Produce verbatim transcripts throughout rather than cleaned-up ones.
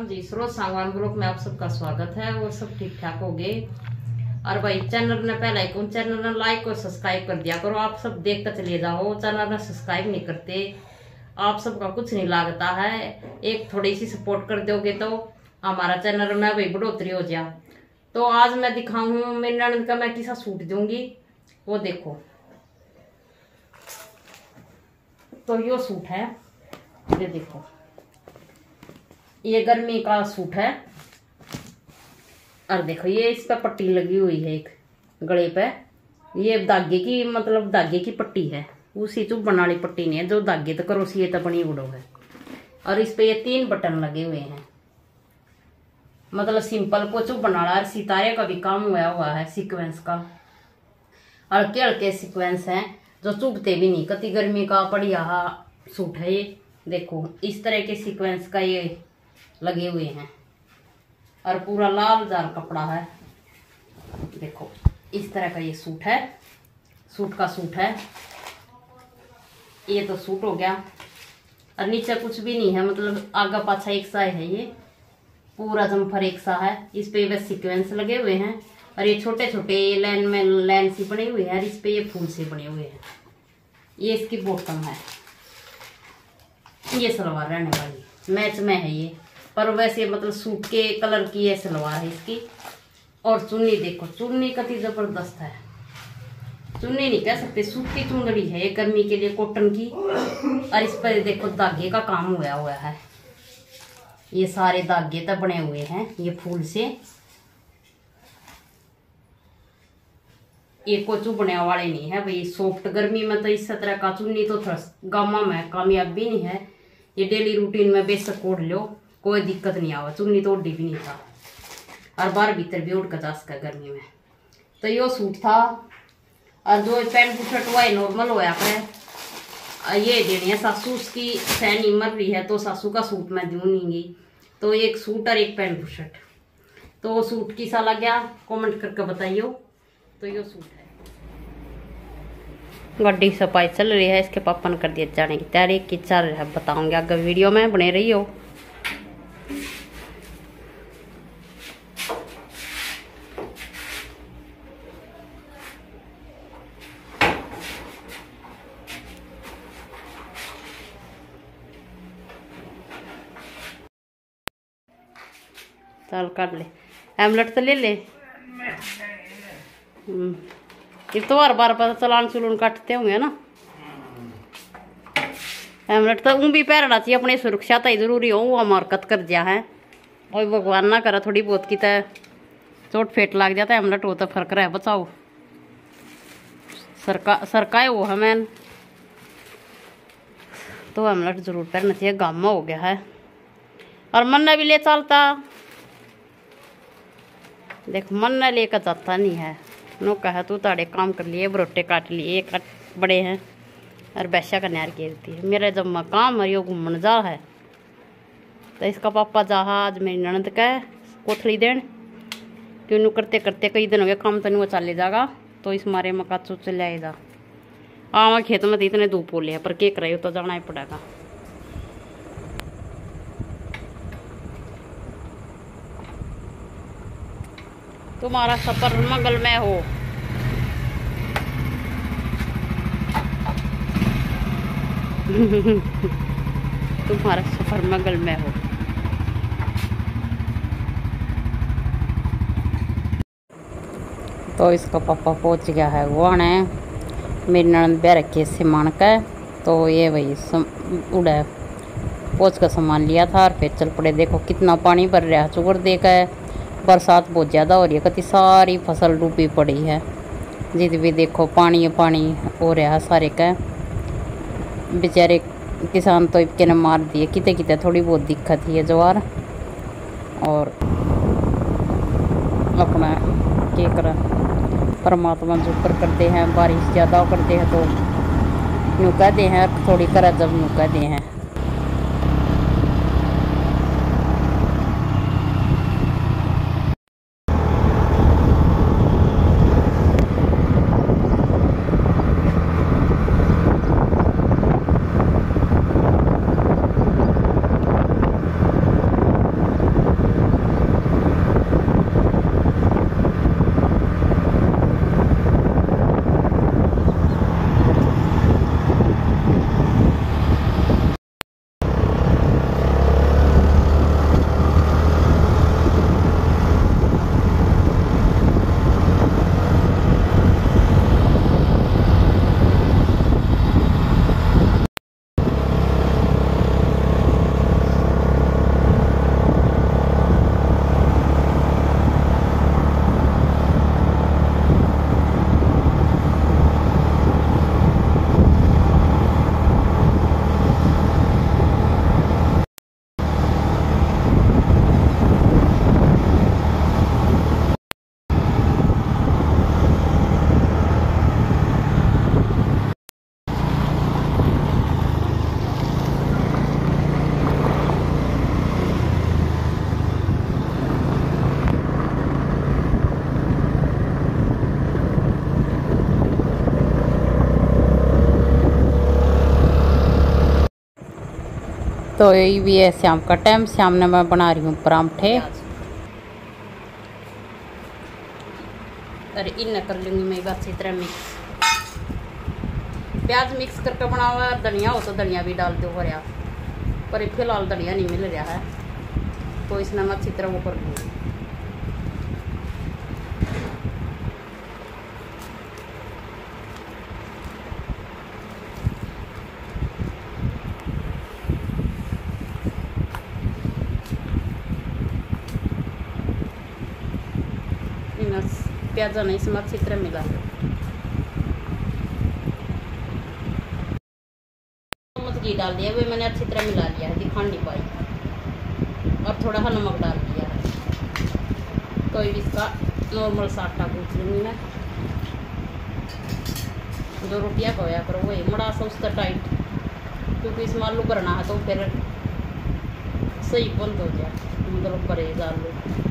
राम जी। स्रोत सांगवान ब्लॉग में आप सबका स्वागत है। और सब ठीक ठाक हो गए। और भाई चैनल ने पहले कौन चैनल ने लाइक और सब्सक्राइब कर दिया करो। आप सब देखते चले जाओ। चैनल ने सब्सक्राइब नहीं करते, आप सबका कुछ नहीं लागता है। एक थोड़ी सी सपोर्ट कर दोगे तो हमारा चैनल में भाई बढ़ोतरी हो जाए। तो आज मैं दिखाऊं मेरी ननद का मैं किसा सूट दूंगी, वो देखो। तो यो सूट है, ये देखो, ये गर्मी का सूट है। और देखो ये इस पे पट्टी लगी हुई है एक गले पे। ये धागे की मतलब धागे की पट्टी है, उसी चुभन वाली पट्टी नहीं है जो धागे तो करो सी तो बनी उड़ो है। और इस पे ये तीन बटन लगे हुए हैं, मतलब सिंपल को चुभन वाला। सितारे का भी काम हुआ हुआ है सीक्वेंस का। हल्के हल्के सीक्वेंस हैं जो चुभते भी नहीं। कति गर्मी का बढ़िया सूट है ये। देखो इस तरह के सीक्वेंस का ये लगे हुए हैं और पूरा लाल जाल कपड़ा है। देखो इस तरह का ये सूट है, सूट का सूट है ये। तो सूट हो गया। और नीचे कुछ भी नहीं है, मतलब आगा पाछा एक सा है। ये पूरा जम्फर एक सा है। इस पे बस सीक्वेंस लगे हुए हैं और ये छोटे छोटे लाइन में लाइन सी बने हुए हैं और इस पे ये फूल से बने हुए हैं। ये इसकी बॉटम है, ये सलवार रहने वाली मैच में है ये। पर वैसे मतलब सूट के कलर की ये सलवार है इसकी। और चुन्नी देखो, चुन्नी कितनी जबरदस्त है। चुन्नी नहीं कह सकते, सूती चुंदड़ी है ये गर्मी के लिए, कॉटन की। और इस पर देखो धागे का काम हुआ हुआ है। ये सारे धागे तो बने हुए हैं ये फूल से। ये को चुभने वाले नहीं है भाई। सॉफ्ट गर्मी में तो इस तरह का चुन्नी तो थोड़ा गामा में कामयाब भी नहीं है। ये डेली रूटीन में बेशक ओढ़ लो, कोई दिक्कत नहीं आवा। चुन्नी तो ओढ़ी भी नहीं था और बाहर भीतर भी उड़ का जा सका गर्मी में। तो यो सूट था। और जो पैंट बुशर्ट हुआ है नॉर्मल होया करे। ये देनी है सासू की सैनी मर रही है तो सासू का सूट मैं दूँ नहीं। तो एक सूट और एक पैंट बुशर्ट। तो सूट किसा लग गया कमेंट करके बताइयो। तो यो सूट है। गड्डी सफाई चल रही है, इसके पापा ने कर दिया जाने की तैयारी की चल रहा है। बताऊंगी आगे वीडियो में, बने रही हो। चल कर ले एमलेट तो ले ले। ये तो बार बार पता चलान चुलन काटते होंगे ना। एमलेट तो ऊँ भी पहनना चाहिए, अपनी सुरक्षा तो जरूरी हो। वो हरकत कर दिया है और भगवान ना करा थोड़ी बहुत की तो चोट फेट लग जाता है। एमलेट वो तो फर्क रहा है, बचाओ। सरका सरकाए वो है मैन तो एमलेट जरूर पहनना चाहिए। गामा हो गया है और मन ने भी ले चलता। देख मन ने लेकर जाता नहीं है। नो कहा तू ताड़े काम कर लिए, बरोटे काट लिए, कट बड़े हैं और बैशा का नैर घेरती है। मेरा जब मैं काम है यो घूमन जा है तो इसका पापा जहाज मेरी ननद का कोठली देन क्यों करते करते कई दिन हो गए काम तो नहीं वो चले जाएगा। तो इस मारे में काचू चले आएगा। आवा खेत में तो इतने धूप बोले हैं पर के करे हो तो जाना ही पड़ेगा। तुम्हारा सफर मंगलमय हो। तुम्हारा सफर मंगलमय हो। तो इसका पापा पहुंच गया है गुआने। मेरी ननद ब्याह रखी सामान का। तो ये वही उड़ा पहुँच का सामान लिया था और फिर चल पड़े। देखो कितना पानी भर रहा है चुगर देकर। बरसात बहुत ज़्यादा हो रही है, कति सारी फसल डूबी पड़ी है। जित भी देखो पानी पानी हो रहा है सारे का। बेचारे किसान तो इनके ने मार दिए। किते किते थोड़ी बहुत दिक्कत ही है ज्वार। और अपना क्या करा परमात्मा जो ऊपर करते हैं। बारिश ज़्यादा करते हैं तो यूँ कहते हैं, थोड़ी करा जब यूँ कहते हैं। तो यही भी है शाम का टाइम। शाम में मैं बना रही हूँ परांठे और इन्हें कर लूँगी मैं अच्छी तरह मिक्स। प्याज मिक्स करके बना हुआ है। धनिया हो तो धनिया भी डाल दो भरिया, पर फिलहाल धनिया नहीं मिल रहा है तो इसने मैं अच्छी तरह वो कर लूँगी। प्याज नहीं इसमें अच्छी तरह मिला है। चम्मच घी डाल दिया, वे मैंने अच्छी तरह मिला लिया है, दिखा नहीं पाई। और थोड़ा सा नमक डाल दिया है। तो इसका नॉर्मल सा आटा गूंथ लूँगी मैं। जो रोटियाँ खोया करो वही बड़ा सा उसका टाइट, क्योंकि इसमें आलू करना है तो फिर सही बंद हो जाए, मतलब करेगा आलू।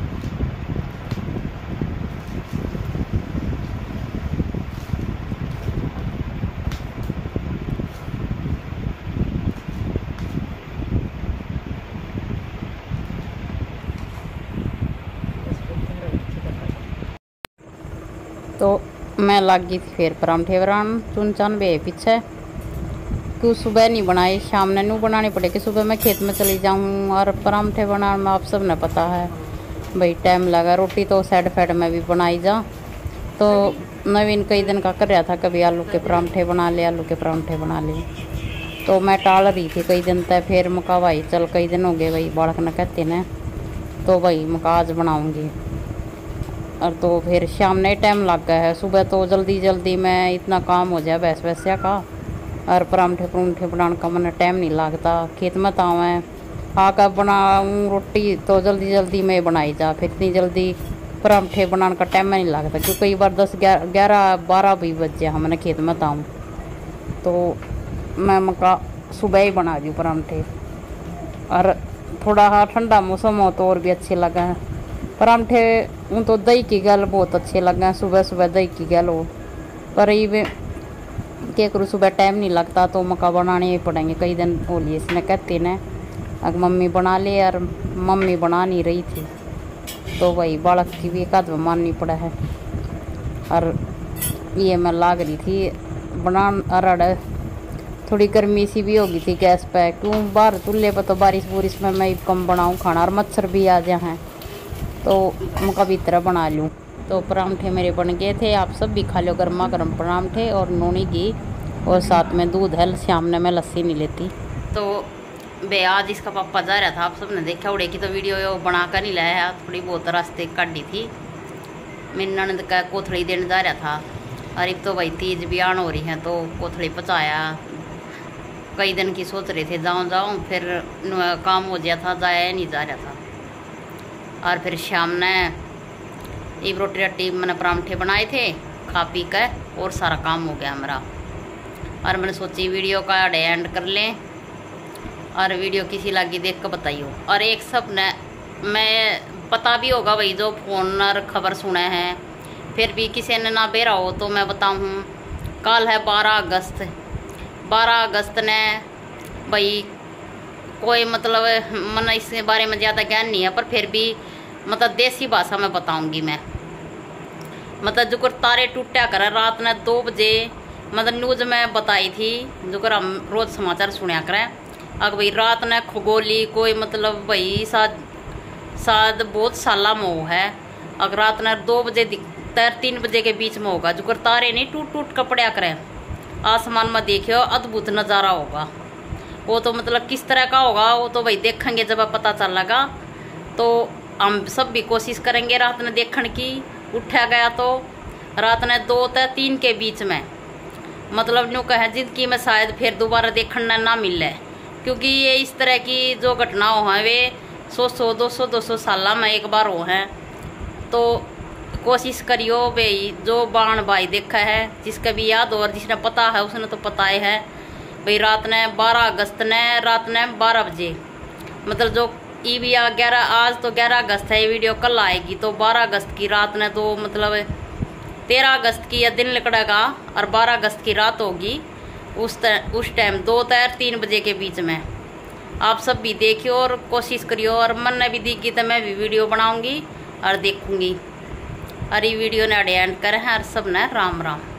तो मैं लग गई थी फिर परांठे बनान। चुन चान बे पीछे क्यों सुबह नहीं बनाई, शाम ने नू बनानी पड़ेगी। सुबह मैं खेत में चली जाऊँ और परांठे बनाने में आप सब ने पता है भाई टाइम लगा। रोटी तो साइड फैड में भी बनाई जा। तो नवीन कई दिन का कर रहा था, कभी आलू के परांठे बना ले आलू के परांठे बना ले, तो मैं टाल रही थी कई दिन तक। फिर मका भाई चल कई दिन हो गए भाई बालक ने कहते ने, तो भाई मका आज बनाऊँगी। और तो फिर शाम ने टाइम लग गया है। सुबह तो जल्दी जल्दी में इतना काम हो जाए वैस वैसा का, और परांठे परांठे बनाने का मैंने टाइम नहीं लगता। खेत में तो मैं आकर बनाऊँ रोटी तो जल्दी जल्दी में बनाई जा, फिर इतनी जल्दी परांठे बनाने का टाइम नहीं लगता, क्योंकि कई बार दस ग्यारह बारह भी बज जाए हमने खेत में ताऊँ। तो मैं मका सुबह ही बना दूँ परांठे। और थोड़ा हाँ ठंडा मौसम हो तो और भी अच्छे लगे हैं परांठे। उन तो दही की गल बहुत अच्छे लगे हैं, सुबह सुबह दही की गल हो। पर ये क्या करूँ, सुबह टाइम नहीं लगता तो मका बनाने ही पड़ेंगे। कई दिन बोलिए इसने कहते ने अगर मम्मी बना ले, यार मम्मी बना नहीं रही थी तो भाई बालक की भी एक आध माननी पड़ा है। और ये मैं लाग रही थी बनान। अरड़ थोड़ी गर्मी सी भी होगी थी गैस पे, क्यों बाहर चूल्हे पर तो बारिश बुरिश में मैं कम बनाऊँ खाना, और मच्छर भी आ जाए हैं तो मका भी तरह बना लूँ। तो परांठे मेरे बन गए थे। आप सब भी खा लो गर्मा गर्म परांठे और नूनी घी, और साथ में दूध है। शाम ने मैं लस्सी नहीं लेती। तो बे आज इसका पापा जा रहा था, आप सब ने देखा उड़े की तो वीडियो बना कर नहीं लाया है, थोड़ी बहुत रास्ते काटी थी। मेरी ननद का कोथड़ी देने जा रहा था। और एक तो भाई तीज भी आन हो रही है तो कोथड़ी पचाया। कई दिन की सोच रहे थे जाऊँ जाऊँ, फिर काम हो गया था, जाया नहीं जा रहा था। और फिर शाम ने एक रोटी रोटी मैंने परांठे बनाए थे, खा पी कर और सारा काम हो गया मेरा। और मैंने सोची वीडियो का एंड कर लें, और वीडियो किसी लगी देख कर बताइयो। और एक सब ने मैं पता भी होगा भाई जो फोन और खबर सुने हैं, फिर भी किसी ने ना बेरा हो तो मैं बताऊँ। कल है बारह अगस्त। बारह अगस्त ने भाई कोई मतलब मन इसके बारे में ज़्यादा ज्ञान नहीं है, पर फिर भी मतलब देसी भाषा में बताऊंगी मैं। मतलब जो कर तारे टूटा कर रात ने दो बजे मतलब न्यूज़ में बताई थी, जो कर हम रोज़ समाचार सुना करें। अगर भाई रात ने खगोली कोई मतलब भाई शायद शायद बहुत साला मोह है। अगर रात ने दो बजे तर तीन बजे के बीच में होगा, जो कर तारे नहीं टूट टूट कपड़ा करें आसमान में, देखियो अद्भुत नज़ारा होगा। वो तो मतलब किस तरह का होगा वो तो भाई देखेंगे जब पता चलेगा। तो हम सब भी कोशिश करेंगे रात ने देखने की। उठा गया तो रात ने दो से तीन के बीच में, मतलब यूँ कहें जिंदगी में शायद फिर दोबारा देखने ना मिले, क्योंकि ये इस तरह की जो घटनाओं हैं वे सौ सौ दो सौ दो सौ साल में एक बार हो हैं। तो कोशिश करियो भाई जो बाण भाई देखा है, जिसका भी याद हो और जिसने पता है उसने तो पता है भाई। रात ने बारह अगस्त ने रात ने बारह बजे मतलब जो ई भी आ ग्यारह, आज तो ग्यारह अगस्त है, ये वीडियो कल आएगी तो बारह अगस्त की रात ने तो मतलब तेरह अगस्त की यह दिन निकलेगा और बारह अगस्त की रात होगी। उस उस टाइम दो तैर तीन बजे के बीच में आप सब भी देखियो और कोशिश करियो, और मन ने भी दिखी तो मैं भी वीडियो बनाऊंगी और देखूंगी। और ये वीडियो ने एंड कर है और सब ने राम राम।